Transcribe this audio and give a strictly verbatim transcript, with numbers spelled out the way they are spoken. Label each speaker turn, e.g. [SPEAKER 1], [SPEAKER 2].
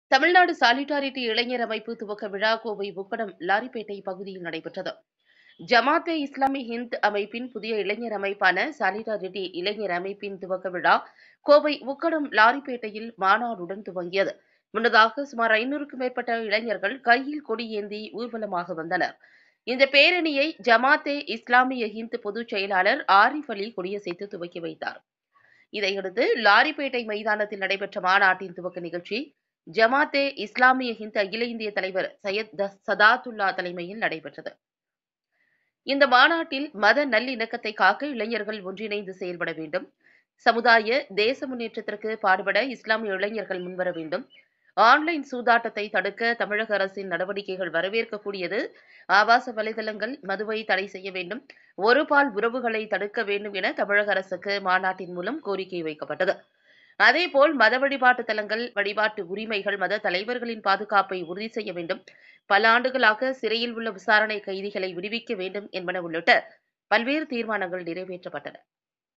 [SPEAKER 1] Tamil Nadu solidarity இளைஞர் அமைப்பு துவக்க விழா கோவை உக்கடம் லாரிப்பேட்டை பகுதியில் நடைபெற்றது. ஜமாத்தே இஸ்லாமி ஹிந்த் அமைப்பின் புதிய இளைஞர் அமைப்பான சாலிடாரிட்டி இளைஞர் அமைப்பின் துவக்க விழா கோவை உக்கடம் லாரிப்பேட்டையில் மாநாடுடன் துவங்கியது. முன்னதாக சுமார் ஐநூறுக்கும் மேற்பட்ட இளைஞர்கள் கையில் கொடி ஏந்தி ஊர்வலமாக வந்தனர். இந்த பேரணியை ஜமாத்தே இஸ்லாமிய ஹிந்த் பொதுச் செயலாளர் ஆரிஃப் அலி கொடியசைத்து துவக்கி வைத்தார். இதையடுத்து லாரிப்பேட்டை மைதானத்தில் நடைபெற்ற மாநாட்டின் துவக்க நிகழ்ச்சி ஜமாத்தே இஸ்லாமிய ஹிந்த் அகில இந்திய தலைவர் சையத் சதாத்துல்லா தலைமையில் நடைபெற்றது. இந்த மாநாட்டில் மத நல்லிணக்கத்தை காக்க இளைஞர்கள் ஒன்றிணைந்து செயல்பட வேண்டும், சமுதாய தேச முன்னேற்றத்திற்கு பாடுபட இஸ்லாமிய இளைஞர்கள் முன்வர வேண்டும், ஆன்லைன் சூதாட்டத்தை தடுக்க தமிழக அரசின் நடவடிக்கைகள் வரவேற்கக்கூடியது, ஆபாச வலைதளங்கள் மதுவை தடை செய்ய வேண்டும், ஒருபால் உறவுகளை தடுக்க வேண்டும் என தமிழக அரசுக்கு மாநாட்டின் மூலம் கோரிக்கை வைக்கப்பட்டது. அதேபோல் மத வழிபாட்டு தலங்கள், வழிபாட்டு உரிமைகள், மத தலைவர்களின் பாதுகாப்பை உறுதி செய்ய வேண்டும், பல ஆண்டுகளாக சிறையில் உள்ள விசாரணை கைதிகளை விடுவிக்க வேண்டும் என்பன உள்ளிட்ட பல்வேறு தீர்மானங்கள் நிறைவேற்றப்பட்டன.